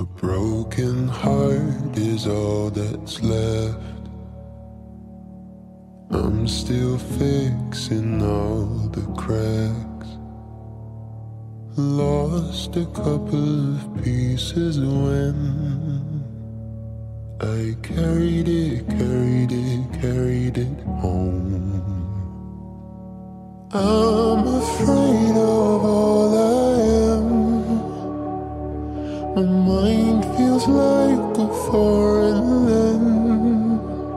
A broken heart is all that's left. I'm still fixing all the cracks. Lost a couple of pieces when I carried it home. I'm afraid of all I am. My mind feels like a foreign land.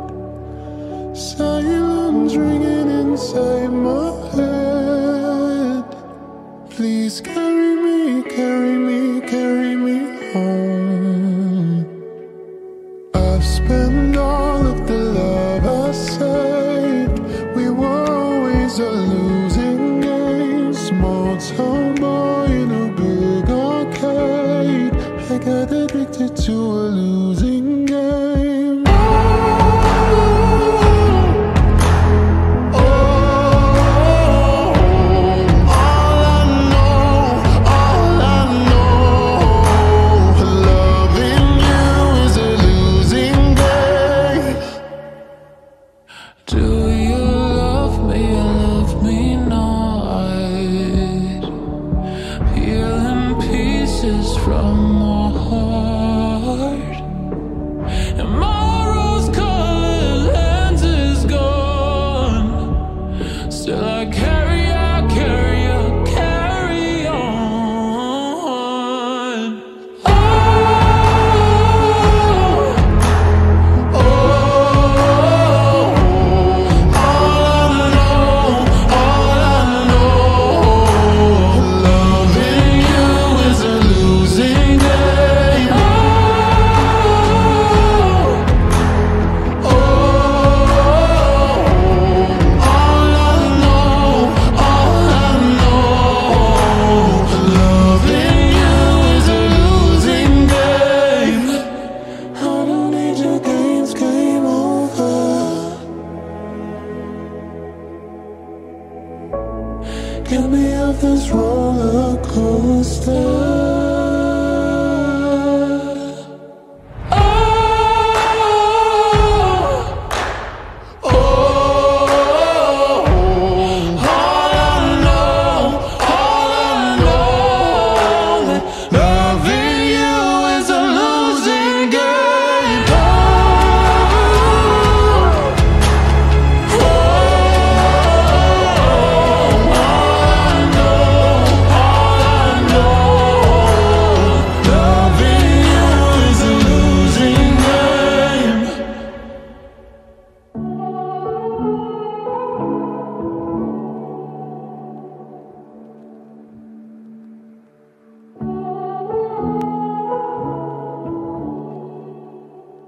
Silence ringing inside my head. Please carry me, carry me, carry me home. I've spent all of the love I saved. We were always a losing game. Small town boy in a big arcade. I got addicted to a losing game. From